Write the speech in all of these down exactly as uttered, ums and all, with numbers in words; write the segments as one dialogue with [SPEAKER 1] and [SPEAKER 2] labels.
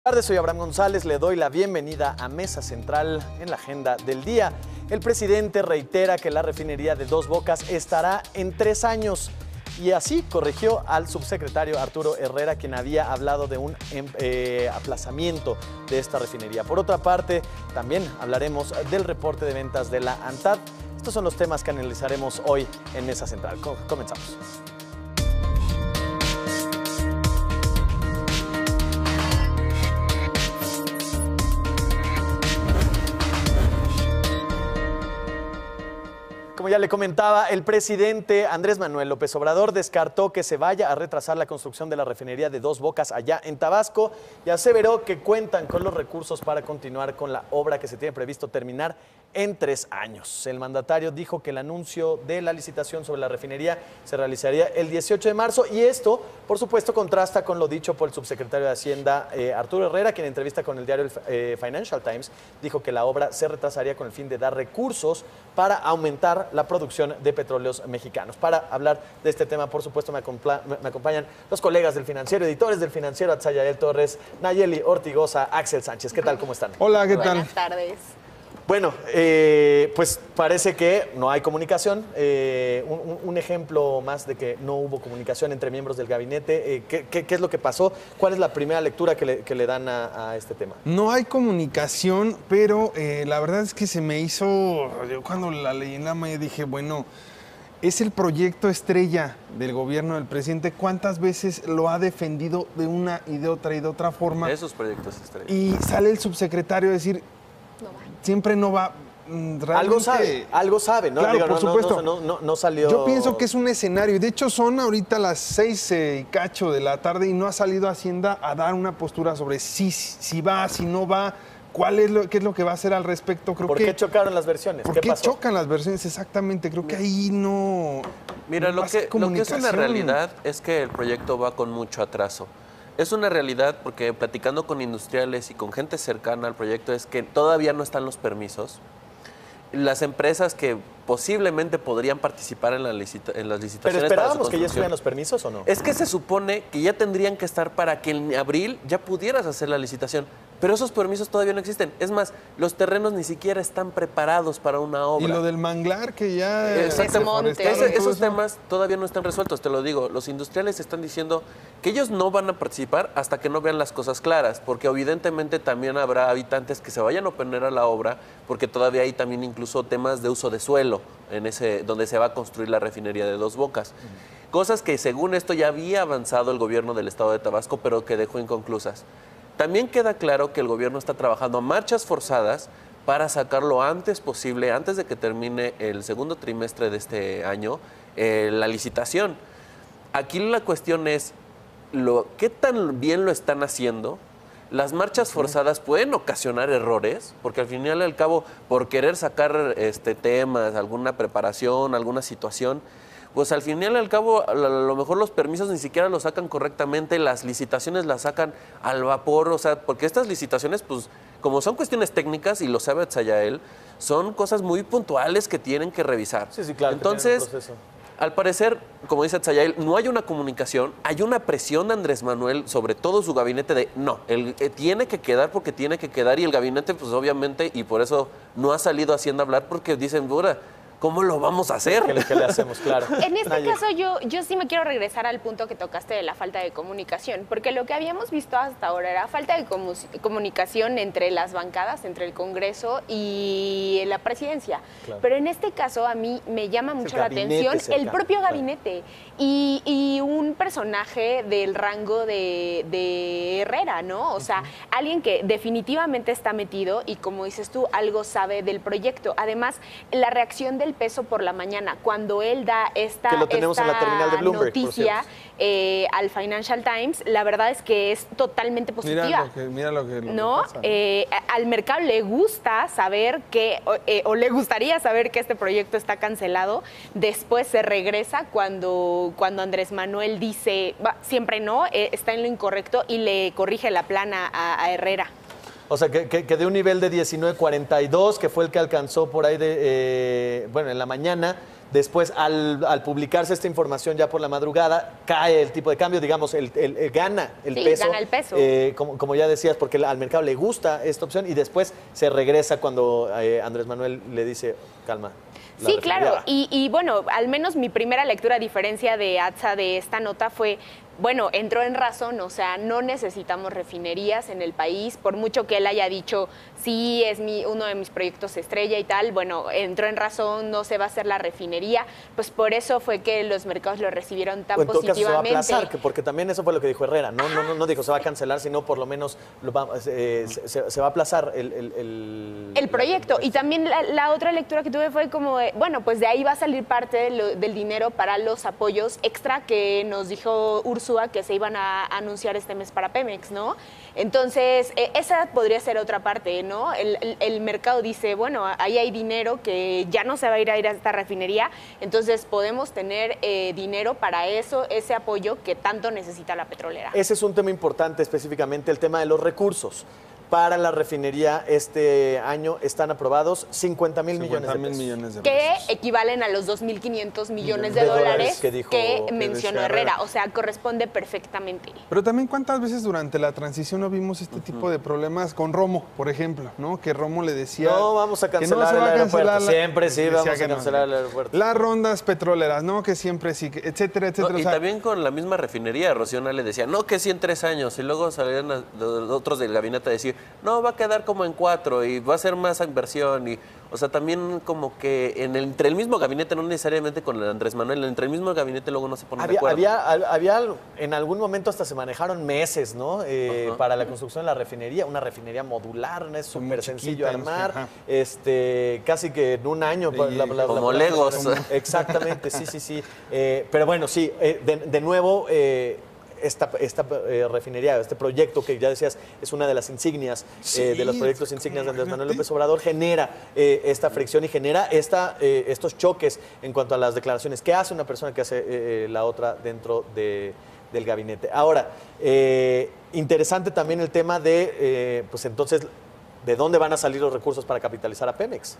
[SPEAKER 1] Buenas tardes, soy Abraham González, le doy la bienvenida a Mesa Central en la agenda del día. El presidente reitera que la refinería de Dos Bocas estará en tres años y así corrigió al subsecretario Arturo Herrera, quien había hablado de un eh, aplazamiento de esta refinería. Por otra parte, también hablaremos del reporte de ventas de la ANTAD. Estos son los temas que analizaremos hoy en Mesa Central. Comenzamos. Como ya le comentaba, el presidente Andrés Manuel López Obrador descartó que se vaya a retrasar la construcción de la refinería de Dos Bocas allá en Tabasco y aseveró que cuentan con los recursos para continuar con la obra que se tiene previsto terminar en tres años. El mandatario dijo que el anuncio de la licitación sobre la refinería se realizaría el dieciocho de marzo y esto, por supuesto, contrasta con lo dicho por el subsecretario de Hacienda eh, Arturo Herrera, quien en entrevista con el diario eh, Financial Times dijo que la obra se retrasaría con el fin de dar recursos para aumentar la producción de petróleos mexicanos. Para hablar de este tema, por supuesto, me, me acompañan los colegas del Financiero, editores del Financiero, Atzayael Torres, Nayeli Ortigoza, Axel Sánchez. ¿Qué tal? ¿Cómo están?
[SPEAKER 2] Hola, ¿qué tal?
[SPEAKER 3] Buenas tardes.
[SPEAKER 1] Bueno, eh, pues parece que no hay comunicación. Eh, un, un ejemplo más de que no hubo comunicación entre miembros del gabinete. Eh, ¿qué, qué, ¿Qué es lo que pasó? ¿Cuál es la primera lectura que le, que le dan a, a este tema?
[SPEAKER 2] No hay comunicación, pero eh, la verdad es que se me hizo... Yo cuando la leí en la mañana dije, bueno, es el proyecto estrella del gobierno del presidente. ¿Cuántas veces lo ha defendido de una y de otra y de otra forma?
[SPEAKER 4] Esos proyectos estrella.
[SPEAKER 2] Y sale el subsecretario a decir...
[SPEAKER 3] No va.
[SPEAKER 2] Siempre no va... Realmente,
[SPEAKER 1] algo sabe, algo sabe, ¿no?
[SPEAKER 2] Claro,
[SPEAKER 1] Digo,
[SPEAKER 2] por
[SPEAKER 1] no,
[SPEAKER 2] supuesto.
[SPEAKER 1] No, no, no, no salió...
[SPEAKER 2] Yo pienso que es un escenario. De hecho, son ahorita las seis eh, y cacho de la tarde y no ha salido Hacienda a dar una postura sobre si, si va, si no va, cuál es lo, qué es lo que va a hacer al respecto. Creo
[SPEAKER 1] ¿Por
[SPEAKER 2] que,
[SPEAKER 1] qué chocaron las versiones?
[SPEAKER 2] ¿Por
[SPEAKER 1] ¿Qué
[SPEAKER 2] qué
[SPEAKER 1] pasó?
[SPEAKER 2] chocan las versiones? Exactamente. Creo que ahí no...
[SPEAKER 4] Mira,
[SPEAKER 2] no
[SPEAKER 4] lo, que, lo que es una
[SPEAKER 2] comunicación.
[SPEAKER 4] realidad es que el proyecto va con mucho atraso. Es una realidad porque platicando con industriales y con gente cercana al proyecto es que todavía no están los permisos. Las empresas que posiblemente podrían participar en, la licita en las licitaciones.
[SPEAKER 1] ¿Pero esperábamos que ya estuvieran los permisos o no?
[SPEAKER 4] Es que se supone que ya tendrían que estar para que en abril ya pudieras hacer la licitación. Pero esos permisos todavía no existen. Es más, los terrenos ni siquiera están preparados para una obra.
[SPEAKER 2] Y lo del manglar que ya...
[SPEAKER 4] Exactamente. Ese, esos temas todavía no están resueltos, te lo digo. Los industriales están diciendo que ellos no van a participar hasta que no vean las cosas claras, porque evidentemente también habrá habitantes que se vayan a oponer a la obra, porque todavía hay también incluso temas de uso de suelo en ese donde se va a construir la refinería de Dos Bocas. Uh-huh. Cosas que según esto ya había avanzado el gobierno del estado de Tabasco, pero que dejó inconclusas. También queda claro que el gobierno está trabajando a marchas forzadas para sacar lo antes posible, antes de que termine el segundo trimestre de este año, eh, la licitación. Aquí la cuestión es, lo, ¿qué tan bien lo están haciendo? Las marchas forzadas pueden ocasionar errores, porque al final y al cabo, por querer sacar este, temas, alguna preparación, alguna situación, pues al final y al cabo, a lo mejor los permisos ni siquiera los sacan correctamente, las licitaciones las sacan al vapor, o sea, porque estas licitaciones, pues, como son cuestiones técnicas, y lo sabe Atzayael, son cosas muy puntuales que tienen que revisar.
[SPEAKER 1] Sí, sí, claro.
[SPEAKER 4] Entonces, al parecer, como dice Atzayael, no hay una comunicación, hay una presión de Andrés Manuel sobre todo su gabinete de, no, él eh, tiene que quedar porque tiene que quedar, y el gabinete, pues obviamente, y por eso no ha salido Hacienda a hablar, porque dicen, dura, ¿cómo lo vamos a hacer?
[SPEAKER 1] ¿Qué le, qué le hacemos? Claro.
[SPEAKER 3] En este Nayeli. caso, yo, yo sí me quiero regresar al punto que tocaste de la falta de comunicación, porque lo que habíamos visto hasta ahora era falta de comu comunicación entre las bancadas, entre el Congreso y la presidencia. Claro. Pero en este caso, a mí me llama mucho la atención cercano, el propio gabinete claro. y, y un personaje del rango de, de Herrera, ¿no? O sea, uh-huh. alguien que definitivamente está metido y, como dices tú, algo sabe del proyecto. Además, la reacción del peso por la mañana, cuando él da esta,
[SPEAKER 1] que lo tenemos
[SPEAKER 3] esta
[SPEAKER 1] en la terminal de Bloomberg,
[SPEAKER 3] noticia eh, al Financial Times, la verdad es que es totalmente positiva.
[SPEAKER 2] Mira lo que, mira lo que, lo
[SPEAKER 3] ¿no?
[SPEAKER 2] que pasa, ¿no?
[SPEAKER 3] Eh, al mercado le gusta saber que, o, eh, o le gustaría saber que este proyecto está cancelado. Después se regresa cuando, cuando Andrés Manuel dice, bah, siempre no, eh, está en lo incorrecto y le corrige la plana a, a Herrera.
[SPEAKER 1] O sea, que, que, que de un nivel de diecinueve cuarenta y dos, que fue el que alcanzó por ahí de, eh, bueno, en la mañana, Después, al, al publicarse esta información ya por la madrugada, cae el tipo de cambio, digamos, el, el- el- gana el
[SPEAKER 3] Sí,
[SPEAKER 1] peso.
[SPEAKER 3] gana el peso.
[SPEAKER 1] eh, como, como ya decías, porque al mercado le gusta esta opción y después se regresa cuando eh, Andrés Manuel le dice, calma. la
[SPEAKER 3] Sí,
[SPEAKER 1] refinería
[SPEAKER 3] claro.
[SPEAKER 1] va".
[SPEAKER 3] Y, y bueno, al menos mi primera lectura, a diferencia de A T S A de esta nota, fue, bueno, entró en razón, o sea, no necesitamos refinerías en el país, por mucho que él haya dicho, sí, es mi, uno de mis proyectos estrella y tal, bueno, entró en razón, no se va a hacer la refinería, pues por eso fue que los mercados lo recibieron tan
[SPEAKER 1] O en todo caso se va a
[SPEAKER 3] positivamente.
[SPEAKER 1] aplazar, que- porque también eso fue lo que dijo Herrera. No, no, no, no dijo se va a cancelar, sino por lo menos lo va- eh, se, se- se va a aplazar el... El, el-
[SPEAKER 3] El proyecto.
[SPEAKER 1] la-
[SPEAKER 3] Y también la, la otra lectura que tuve fue como, de, bueno, pues de ahí va a salir parte de lo- del dinero para los apoyos extra que nos dijo Ursúa que se iban a anunciar este mes para Pemex, ¿no? Entonces, eh, esa podría ser otra parte, ¿no? El, el- el mercado dice, bueno, ahí hay dinero que ya no se va a ir a ir a esta refinería, entonces podemos tener eh, dinero para eso, ese apoyo que tanto necesita la petrolera.
[SPEAKER 1] Ese es un tema importante, específicamente el tema de los recursos. Para la refinería este año están aprobados cincuenta mil millones de
[SPEAKER 2] mil
[SPEAKER 1] pesos.
[SPEAKER 2] millones de
[SPEAKER 3] Que
[SPEAKER 2] pesos.
[SPEAKER 3] equivalen a los dos mil quinientos millones de,
[SPEAKER 1] de dólares
[SPEAKER 3] dólares
[SPEAKER 1] que dijo-
[SPEAKER 3] que
[SPEAKER 1] que
[SPEAKER 3] mencionó
[SPEAKER 2] decía
[SPEAKER 3] Herrera.
[SPEAKER 2] Herrera.
[SPEAKER 3] O sea, corresponde perfectamente.
[SPEAKER 2] Pero también cuántas veces durante la transición no vimos este tipo de problemas con Romo, por ejemplo, ¿no? Que Romo le decía
[SPEAKER 1] No vamos a
[SPEAKER 2] que
[SPEAKER 1] cancelar
[SPEAKER 2] se va
[SPEAKER 1] el
[SPEAKER 2] a cancelar
[SPEAKER 1] aeropuerto.
[SPEAKER 2] la-
[SPEAKER 1] Siempre sí
[SPEAKER 2] decía
[SPEAKER 1] vamos
[SPEAKER 2] que
[SPEAKER 1] a
[SPEAKER 2] no.
[SPEAKER 1] cancelar el aeropuerto.
[SPEAKER 2] Las rondas petroleras, ¿no? Que siempre sí, que- etcétera,
[SPEAKER 4] No,
[SPEAKER 2] etcétera.
[SPEAKER 4] y
[SPEAKER 2] O sea,
[SPEAKER 4] también con la misma refinería, Rocío le decía, no, que sí en tres años. Y luego salían a- los otros del gabinete a decir, no, va a quedar como en cuatro y va a ser más inversión. Y, o sea, también como que en el- entre el mismo gabinete, no necesariamente con el Andrés Manuel, entre el mismo gabinete luego no se ponen de
[SPEAKER 1] Había,
[SPEAKER 4] acuerdo.
[SPEAKER 1] había, al- había, en algún momento hasta se manejaron meses, ¿no? Eh,
[SPEAKER 4] Ajá.
[SPEAKER 1] para la construcción de la refinería, una refinería modular, no es
[SPEAKER 2] Son
[SPEAKER 1] súper
[SPEAKER 2] muy
[SPEAKER 1] sencillo
[SPEAKER 2] chiquitas,
[SPEAKER 1] armar,
[SPEAKER 2] ajá.
[SPEAKER 1] este, casi que en un año.
[SPEAKER 2] Y
[SPEAKER 1] pues, la- la- la-
[SPEAKER 4] como
[SPEAKER 1] la-
[SPEAKER 4] Legos.
[SPEAKER 1] Exactamente, sí, sí, sí. Eh, pero bueno, sí, eh, de, de nuevo, eh, esta, esta eh, refinería, este proyecto que ya decías es una de las insignias,
[SPEAKER 2] Sí,
[SPEAKER 1] eh, de los proyectos insignias de Andrés Manuel
[SPEAKER 2] imagínate.
[SPEAKER 1] López Obrador, genera eh, esta fricción y genera esta, eh, estos choques en cuanto a las declaraciones que hace una persona que hace eh, eh, la otra dentro de, del gabinete. Ahora, eh, interesante también el tema de, eh, pues entonces, ¿de dónde van a salir los recursos para capitalizar a Pemex?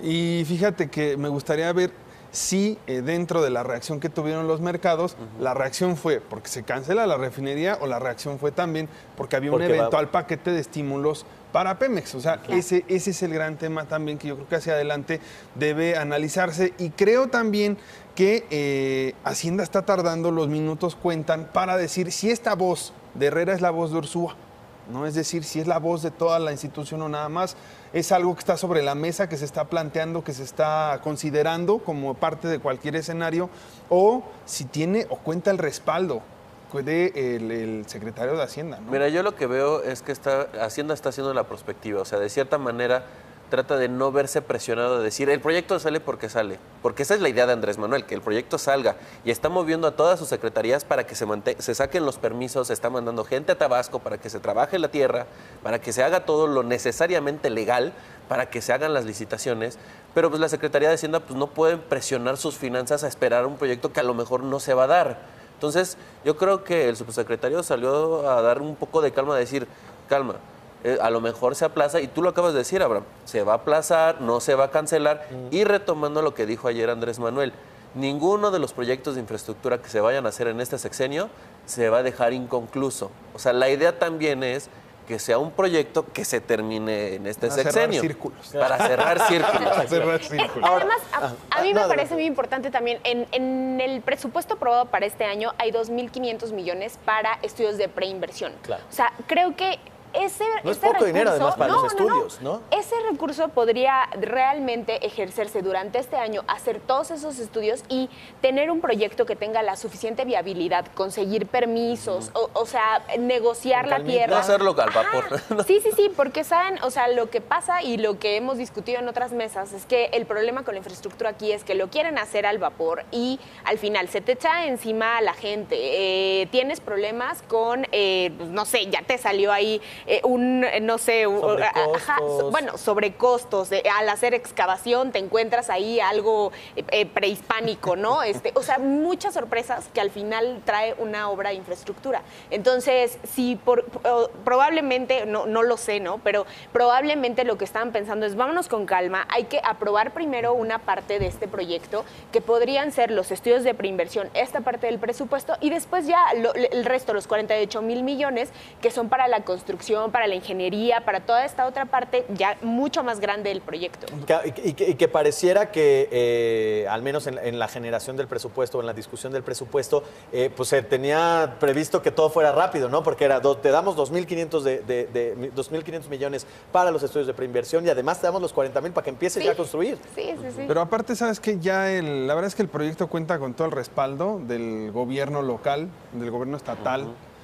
[SPEAKER 2] y fíjate que me gustaría ver si eh, dentro de la reacción que tuvieron los mercados, la reacción fue porque se cancela la refinería o la reacción fue también porque había un
[SPEAKER 1] Porque va-
[SPEAKER 2] eventual paquete de estímulos para Pemex. O sea, ese, ese es el gran tema también que yo creo que hacia adelante debe analizarse. Y creo también que eh, Hacienda está tardando, los minutos cuentan para decir si esta voz de Herrera es la voz de Ursúa. ¿No? Es decir, si es la voz de toda la institución o nada más, es algo que está sobre la mesa, que se está planteando, que se está considerando como parte de cualquier escenario, o si tiene o cuenta el respaldo del el, el secretario de Hacienda. ¿no?
[SPEAKER 4] Mira, yo lo que veo es que está, Hacienda está haciendo la prospectiva, o sea, de cierta manera trata de no verse presionado de decir, el proyecto sale porque sale, porque esa es la idea de Andrés Manuel, que el proyecto salga, y está moviendo a todas sus secretarías para que se, mante- se saquen los permisos, está mandando gente a Tabasco para que se trabaje la tierra, para que se haga todo lo necesariamente legal, para que se hagan las licitaciones, pero pues la Secretaría de Hacienda pues no puede presionar sus finanzas a esperar un proyecto que a lo mejor no se va a dar. Entonces, yo creo que el subsecretario salió a dar un poco de calma, a decir, calma, eh, a lo mejor se aplaza, y tú lo acabas de decir, Abraham, se va a aplazar, no se va a cancelar, y retomando lo que dijo ayer Andrés Manuel, ninguno de los proyectos de infraestructura que se vayan a hacer en este sexenio se va a dejar inconcluso. O sea, la idea también es que sea un proyecto que se termine en este
[SPEAKER 2] Para cerrar
[SPEAKER 4] sexenio.
[SPEAKER 2] círculos.
[SPEAKER 4] Para cerrar círculos.
[SPEAKER 2] Para cerrar
[SPEAKER 3] Eh,
[SPEAKER 2] círculos.
[SPEAKER 3] Además, a,
[SPEAKER 1] ah,
[SPEAKER 3] a mí
[SPEAKER 1] no,
[SPEAKER 3] me
[SPEAKER 1] no,
[SPEAKER 3] parece
[SPEAKER 1] no.
[SPEAKER 3] muy importante también, en, en el presupuesto aprobado para este año hay dos mil quinientos millones para estudios de preinversión.
[SPEAKER 1] Claro.
[SPEAKER 3] O sea, creo que ese,
[SPEAKER 1] No es
[SPEAKER 3] ese
[SPEAKER 1] poco dinero,
[SPEAKER 3] recurso-
[SPEAKER 1] además, para
[SPEAKER 3] no,
[SPEAKER 1] los
[SPEAKER 3] no, no.
[SPEAKER 1] estudios, ¿no?
[SPEAKER 3] Ese recurso podría realmente ejercerse durante este año, hacer todos esos estudios y tener un proyecto que tenga la suficiente viabilidad, conseguir permisos, o, o sea, negociar
[SPEAKER 1] Con
[SPEAKER 3] la
[SPEAKER 1] calmita.
[SPEAKER 3] tierra.
[SPEAKER 4] No hacerlo al vapor.
[SPEAKER 3] Ajá. Sí, sí, sí, porque saben, o sea, lo que pasa y lo que hemos discutido en otras mesas es que el problema con la infraestructura aquí es que lo quieren hacer al vapor y al final se te echa encima a la gente. Eh, tienes problemas con, eh, pues, no sé, ya te salió ahí eh, un, eh, no sé, un-
[SPEAKER 1] Sobrecostos.
[SPEAKER 3] ajá, so- bueno, sobrecostos. Eh, al hacer excavación te encuentras ahí algo eh, eh, prehispánico, ¿no? Este, o sea, muchas sorpresas que al final trae una obra de infraestructura. Entonces, si por, o- probablemente, no, no lo sé, ¿no? Pero probablemente lo que estaban pensando es, vámonos con calma, hay que aprobar primero una parte de este proyecto, que podrían ser los estudios de preinversión, esta parte del presupuesto, y después ya lo- el resto, los cuarenta y ocho mil millones, que son para la construcción, para la ingeniería, para toda esta otra parte ya mucho más grande del proyecto.
[SPEAKER 1] Que- Y que, y que pareciera que, eh, al menos en, en la generación del presupuesto, en la discusión del presupuesto, eh, pues se tenía previsto que todo fuera rápido, ¿no? Porque era, do- te damos dos mil quinientos de, de- de- dos mil quinientos millones para los estudios de preinversión y además te damos los cuarenta mil para que empieces
[SPEAKER 3] Sí.
[SPEAKER 1] ya a construir.
[SPEAKER 3] Sí, sí, sí.
[SPEAKER 2] Pero aparte, ¿sabes qué? Ya el, la verdad es que el proyecto cuenta con todo el respaldo del gobierno local, del gobierno estatal.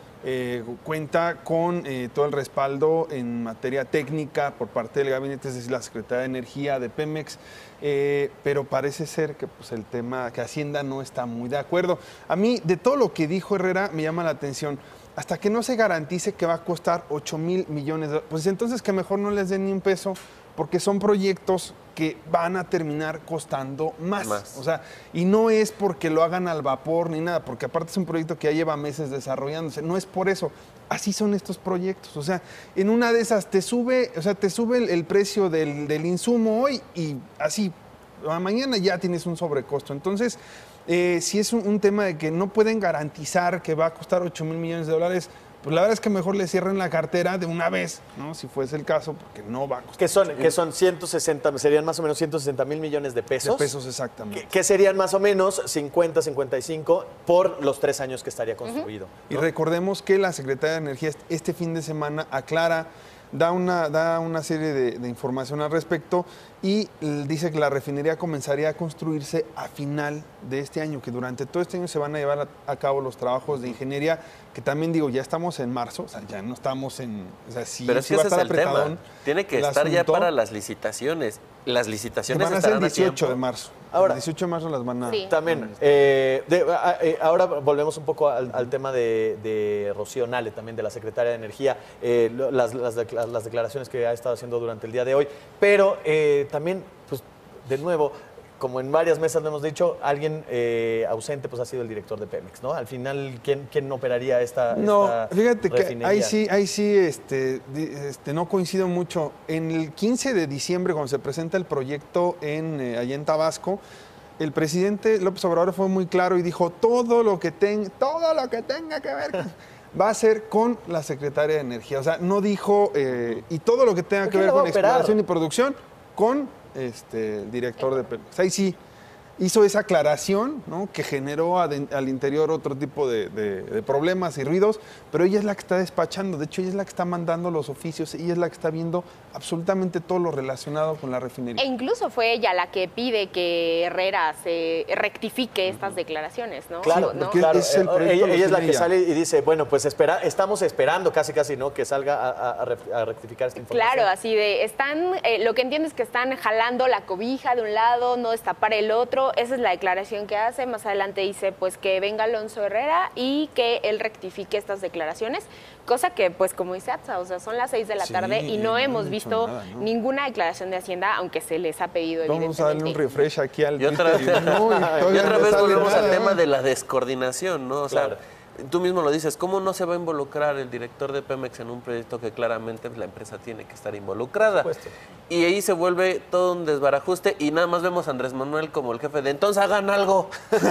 [SPEAKER 2] Eh, cuenta con eh, todo el respaldo en materia técnica por parte del gabinete, es decir, la Secretaría de Energía de Pemex, eh, pero parece ser que pues, el tema, que Hacienda no está muy de acuerdo. A mí, de todo lo que dijo Herrera, me llama la atención. Hasta que no se garantice que va a costar ocho mil millones de dólares, pues entonces que mejor no les den ni un peso, porque son proyectos que van a terminar costando más.
[SPEAKER 4] Más.
[SPEAKER 2] O sea, y no es porque lo hagan al vapor ni nada, porque aparte es un proyecto que ya lleva meses desarrollándose, no es por eso. Así son estos proyectos. O sea, en una de esas te sube, o sea, te sube el, el precio del, del insumo hoy y así, mañana ya tienes un sobrecosto. Entonces, eh, si es un, un tema de que no pueden garantizar que va a costar ocho mil millones de dólares, pues la verdad es que mejor le cierren la cartera de una vez, ¿no? Si fuese el caso, porque no va a costar
[SPEAKER 1] Que son, que son ciento sesenta, serían más o menos ciento sesenta mil millones de pesos.
[SPEAKER 2] de pesos exactamente.
[SPEAKER 1] Que, que serían más o menos cincuenta, cincuenta y cinco por los tres años que estaría construido.
[SPEAKER 2] Y recordemos que la Secretaría de Energía este fin de semana aclara, da una, da una serie de, de información al respecto y eh, dice que la refinería comenzaría a construirse a final de este año, que durante todo este año se van a llevar a, a cabo los trabajos de ingeniería, que también digo, ya estamos en marzo, o sea, ya no estamos en... O sea, sí,
[SPEAKER 4] Pero es
[SPEAKER 2] sí
[SPEAKER 4] que
[SPEAKER 2] va a
[SPEAKER 4] ese es
[SPEAKER 2] estar
[SPEAKER 4] el tema.
[SPEAKER 2] apretadón
[SPEAKER 4] Tiene que
[SPEAKER 2] el
[SPEAKER 4] estar ya
[SPEAKER 2] asunto.
[SPEAKER 4] para las licitaciones. Las licitaciones
[SPEAKER 2] Van a ser el
[SPEAKER 4] estarán a
[SPEAKER 2] dieciocho de
[SPEAKER 4] tiempo.
[SPEAKER 2] marzo.
[SPEAKER 1] Ahora-
[SPEAKER 2] el dieciocho de marzo las van a...
[SPEAKER 3] Sí.
[SPEAKER 1] También, eh, de- a- eh, ahora volvemos un poco al, al tema de, de Rocío Nale, también de la Secretaria de Energía, eh, lo- las, las decla- las declaraciones que ha estado haciendo durante el día de hoy, pero eh, también, pues, de nuevo, como en varias mesas lo hemos dicho, alguien eh, ausente pues ha sido el director de Pemex, ¿no? Al final, ¿quién, quién operaría esta
[SPEAKER 2] No,
[SPEAKER 1] esta
[SPEAKER 2] fíjate que
[SPEAKER 1] refinería?
[SPEAKER 2] ahí sí, ahí sí este, di- este, no coincido mucho. En el quince de diciembre, cuando se presenta el proyecto en, eh, allá en Tabasco, el presidente López Obrador fue muy claro y dijo todo lo que, ten- todo lo que tenga que ver con- va a ser con la Secretaría de Energía. O sea, no dijo, eh, y todo lo que tenga
[SPEAKER 1] ¿Por
[SPEAKER 2] que
[SPEAKER 1] qué
[SPEAKER 2] ver
[SPEAKER 1] la va
[SPEAKER 2] con
[SPEAKER 1] a operar?
[SPEAKER 2] exploración y producción con este, el director de Pemex. Ahí sí hizo esa aclaración, ¿no? Que generó aden- al interior otro tipo de, de- de problemas y ruidos, pero ella es la que está despachando, de hecho ella es la que está mandando los oficios, ella es la que está viendo absolutamente todo lo relacionado con la refinería.
[SPEAKER 3] E incluso fue ella la que pide que Herrera se rectifique estas declaraciones, ¿no?
[SPEAKER 1] Claro,
[SPEAKER 3] ¿no?
[SPEAKER 2] porque
[SPEAKER 1] claro.
[SPEAKER 2] es el
[SPEAKER 1] Eh,
[SPEAKER 2] proyecto
[SPEAKER 1] ella,
[SPEAKER 2] lo
[SPEAKER 1] ella es la
[SPEAKER 2] tiene
[SPEAKER 1] que
[SPEAKER 2] ella.
[SPEAKER 1] sale y dice, bueno, pues espera, estamos esperando casi casi, ¿no? Que salga a, a- a ref- a rectificar esta información.
[SPEAKER 3] Claro, así de, están, eh, lo que entiendo es que están jalando la cobija de un lado, no destapar el otro, esa es la declaración que hace, más adelante dice pues que venga Alonso Herrera y que él rectifique estas declaraciones, cosa que pues como dice Atza, o sea, son las seis de la
[SPEAKER 2] Sí,
[SPEAKER 3] tarde y no
[SPEAKER 2] no
[SPEAKER 3] hemos
[SPEAKER 2] han hecho
[SPEAKER 3] visto
[SPEAKER 2] nada, ¿no?
[SPEAKER 3] ninguna declaración de Hacienda, aunque se les ha pedido
[SPEAKER 2] Vamos a darle un
[SPEAKER 3] evidentemente.
[SPEAKER 2] refresh aquí al
[SPEAKER 4] Y otra,
[SPEAKER 2] Twitter y no, y
[SPEAKER 4] y
[SPEAKER 2] todavía
[SPEAKER 4] otra
[SPEAKER 2] no
[SPEAKER 4] vez
[SPEAKER 2] sale
[SPEAKER 4] volvemos al
[SPEAKER 2] nada.
[SPEAKER 4] tema de la descoordinación, ¿no? O sea,
[SPEAKER 1] Claro.
[SPEAKER 4] tú mismo lo dices, ¿cómo no se va a involucrar el director de Pemex en un proyecto que claramente la empresa tiene que estar involucrada?
[SPEAKER 1] Por supuesto.
[SPEAKER 4] Y ahí se vuelve todo un desbarajuste y nada más vemos a Andrés Manuel como el jefe de entonces hagan algo.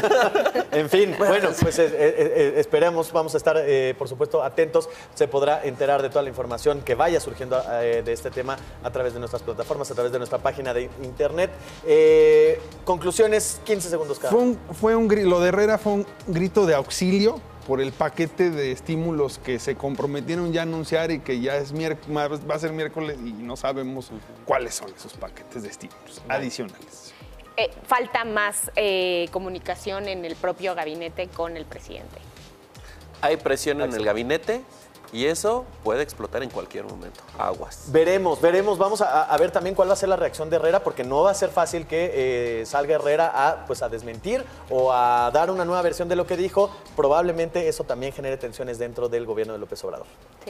[SPEAKER 1] En fin, bueno, pues eh, eh, eh, esperemos, vamos a estar, eh, por supuesto, atentos. Se podrá enterar de toda la información que vaya surgiendo eh, de este tema a través de nuestras plataformas, a través de nuestra página de internet. Eh, conclusiones, quince segundos cada.
[SPEAKER 2] Fue un, fue un gri- lo de Herrera fue un grito de auxilio por el paquete de estímulos que se comprometieron ya a anunciar y que ya es miérc- va a ser miércoles y no sabemos cuáles son esos paquetes de estímulos adicionales.
[SPEAKER 3] Eh, falta más eh, comunicación en el propio gabinete con el presidente.
[SPEAKER 4] Hay presión en el gabinete y eso puede explotar en cualquier momento. Aguas.
[SPEAKER 1] Veremos, veremos. Vamos a, a ver también cuál va a ser la reacción de Herrera, porque no va a ser fácil que eh, salga Herrera a, pues, a desmentir o a dar una nueva versión de lo que dijo. Probablemente eso también genere tensiones dentro del gobierno de López Obrador.